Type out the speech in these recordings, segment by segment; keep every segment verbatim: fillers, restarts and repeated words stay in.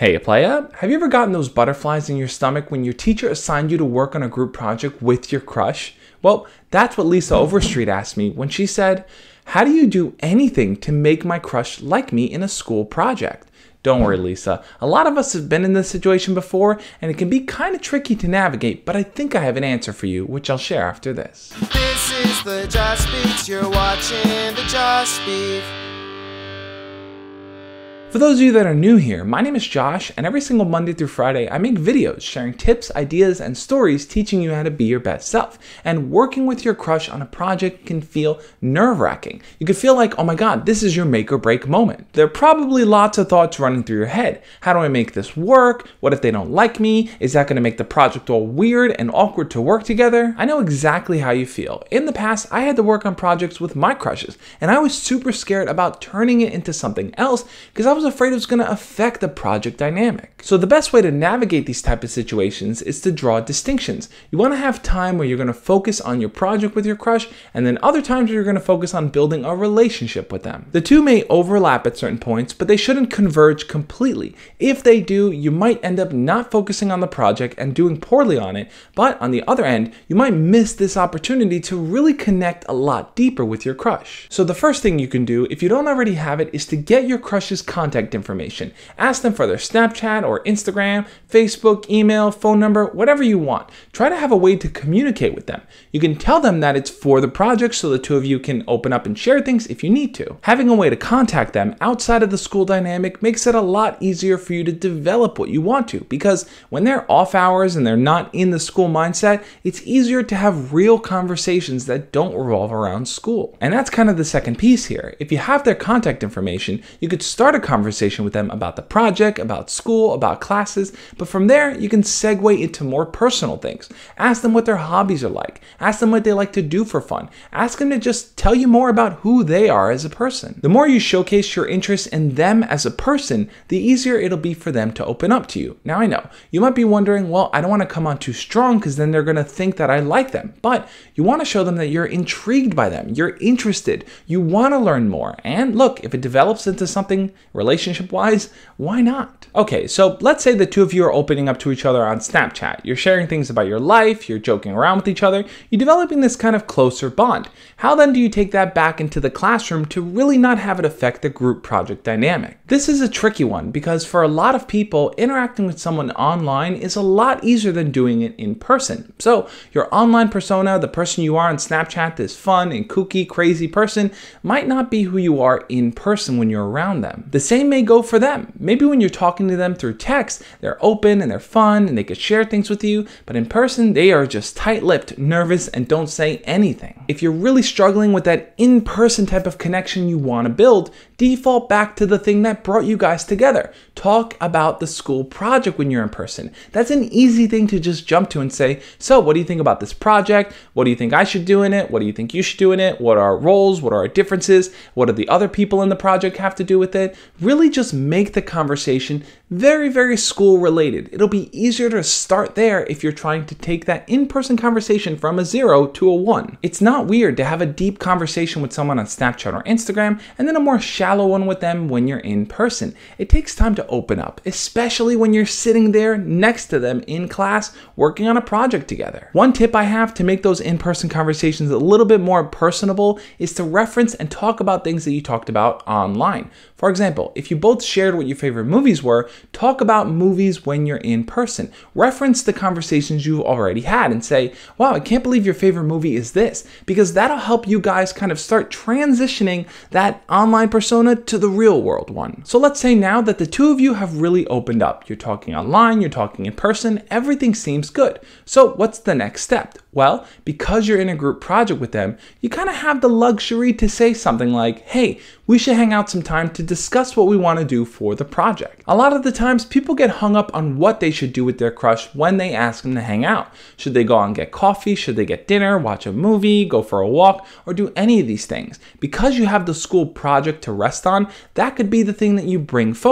Hey playa, have you ever gotten those butterflies in your stomach when your teacher assigned you to work on a group project with your crush? Well, that's what Lisa Overstreet asked me when she said, "How do you do anything to make my crush like me in a school project?" Don't worry, Lisa. A lot of us have been in this situation before, and it can be kind of tricky to navigate, but I think I have an answer for you, which I'll share after this. This is the Josh Speaks. You're watching the Josh Speak. For those of you that are new here, my name is Josh, and every single Monday through Friday, I make videos sharing tips, ideas, and stories teaching you how to be your best self. And working with your crush on a project can feel nerve-wracking. You could feel like, oh my god, this is your make or break moment. There are probably lots of thoughts running through your head. How do I make this work? What if they don't like me? Is that going to make the project all weird and awkward to work together? I know exactly how you feel. In the past, I had to work on projects with my crushes, and I was super scared about turning it into something else because I was afraid it was going to affect the project dynamic. So the best way to navigate these type of situations is to draw distinctions. You want to have time where you're going to focus on your project with your crush, and then other times where you're going to focus on building a relationship with them. The two may overlap at certain points, but they shouldn't converge completely. If they do, you might end up not focusing on the project and doing poorly on it, but on the other end, you might miss this opportunity to really connect a lot deeper with your crush. So the first thing you can do, if you don't already have it, is to get your crush's contact information. Information. Ask them for their Snapchat or Instagram, Facebook, email, phone number, whatever you want. Try to have a way to communicate with them. You can tell them that it's for the project so the two of you can open up and share things if you need to. Having a way to contact them outside of the school dynamic makes it a lot easier for you to develop what you want to, because when they're off hours and they're not in the school mindset, it's easier to have real conversations that don't revolve around school. And that's kind of the second piece here. If you have their contact information, you could start a conversation with them about the project, about school, about classes, but from there you can segue into more personal things. Ask them what their hobbies are like. Ask them what they like to do for fun. Ask them to just tell you more about who they are as a person. The more you showcase your interest in them as a person, the easier it'll be for them to open up to you. Now I know, you might be wondering, well, I don't want to come on too strong because then they're going to think that I like them, but you want to show them that you're intrigued by them, you're interested, you want to learn more, and look, if it develops into something relationship wise, why not? Okay, so let's say the two of you are opening up to each other on Snapchat. You're sharing things about your life, you're joking around with each other, you're developing this kind of closer bond. How then do you take that back into the classroom to really not have it affect the group project dynamic? This is a tricky one because for a lot of people, interacting with someone online is a lot easier than doing it in person. So your online persona, the person you are on Snapchat, this fun and kooky, crazy person, might not be who you are in person when you're around them. The same may go for them. Maybe when you're talking to them through text, they're open and they're fun and they could share things with you, but in person, they are just tight-lipped, nervous, and don't say anything. If you're really struggling with that in-person type of connection you want to build, default back to the thing that brought you guys together. Talk about the school project when you're in person. That's an easy thing to just jump to and say, so what do you think about this project? What do you think I should do in it? What do you think you should do in it? What are our roles? What are our differences? What do the other people in the project have to do with it? Really just make the conversation very, very school related. It'll be easier to start there if you're trying to take that in-person conversation from a zero to a one. It's not weird to have a deep conversation with someone on Snapchat or Instagram and then a more shallow one with them when you're in person. It takes time to open up, especially when you're sitting there next to them in class working on a project together. One tip I have to make those in-person conversations a little bit more personable is to reference and talk about things that you talked about online. For example, if you both shared what your favorite movies were, talk about movies when you're in person. Reference the conversations you've already had and say, wow, I can't believe your favorite movie is this, because that'll help you guys kind of start transitioning that online persona to the real world one. So let's say now that the two of you have really opened up. You're talking online, you're talking in person, everything seems good. So what's the next step? Well, because you're in a group project with them, you kind of have the luxury to say something like, hey, we should hang out sometime to discuss what we want to do for the project. A lot of the times people get hung up on what they should do with their crush when they ask them to hang out. Should they go out and get coffee? Should they get dinner, watch a movie, go for a walk, or do any of these things? Because you have the school project to rest on, that could be the thing that you bring forward.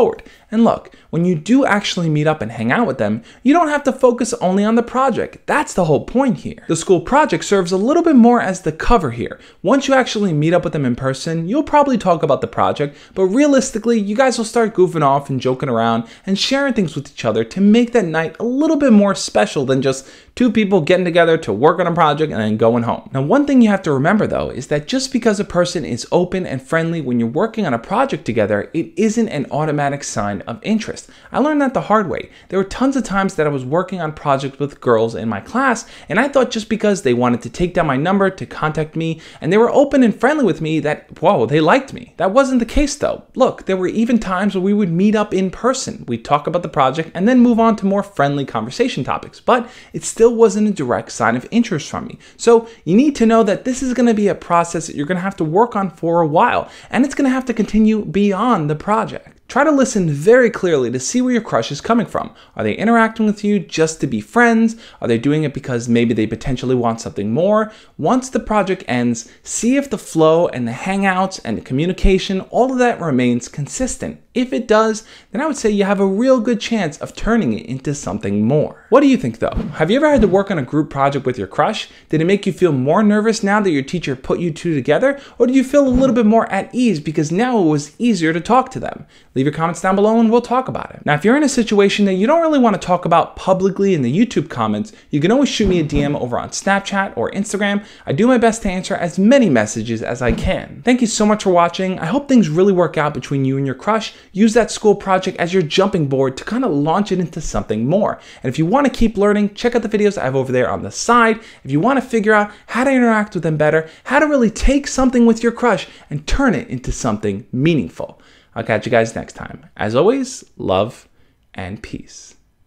And look, when you do actually meet up and hang out with them, you don't have to focus only on the project. That's the whole point here. The school project serves a little bit more as the cover here. Once you actually meet up with them in person, you'll probably talk about the project, but realistically, you guys will start goofing off and joking around and sharing things with each other to make that night a little bit more special than just two people getting together to work on a project and then going home. Now, one thing you have to remember though is that just because a person is open and friendly when you're working on a project together, it isn't an automatic sign of interest. I learned that the hard way. There were tons of times that I was working on projects with girls in my class, and I thought just because they wanted to take down my number to contact me and they were open and friendly with me that, whoa, they liked me. That wasn't the case though. Look, there were even times where we would meet up in person. We'd talk about the project and then move on to more friendly conversation topics, but it still wasn't a direct sign of interest from me. So you need to know that this is going to be a process that you're going to have to work on for a while, and it's going to have to continue beyond the project. Try to listen very clearly to see where your crush is coming from. Are they interacting with you just to be friends? Are they doing it because maybe they potentially want something more? Once the project ends, see if the flow and the hangouts and the communication, all of that remains consistent. If it does, then I would say you have a real good chance of turning it into something more. What do you think though? Have you ever had to work on a group project with your crush? Did it make you feel more nervous now that your teacher put you two together? Or do you feel a little bit more at ease because now it was easier to talk to them? Leave your comments down below and we'll talk about it. Now, if you're in a situation that you don't really want to talk about publicly in the YouTube comments, you can always shoot me a D M over on Snapchat or Instagram. I do my best to answer as many messages as I can. Thank you so much for watching. I hope things really work out between you and your crush. Use that school project as your jumping board to kind of launch it into something more. And if you want to keep learning, check out the videos I have over there on the side. If you want to figure out how to interact with them better, how to really take something with your crush and turn it into something meaningful. I'll catch you guys next time. As always, love and peace.